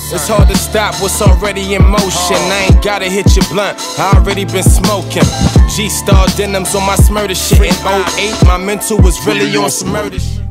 It's hard to stop what's already in motion. I ain't gotta hit your blunt, I already been smoking. G-Star denims on my smurder shit. In '08, my mental was really on some murder shit.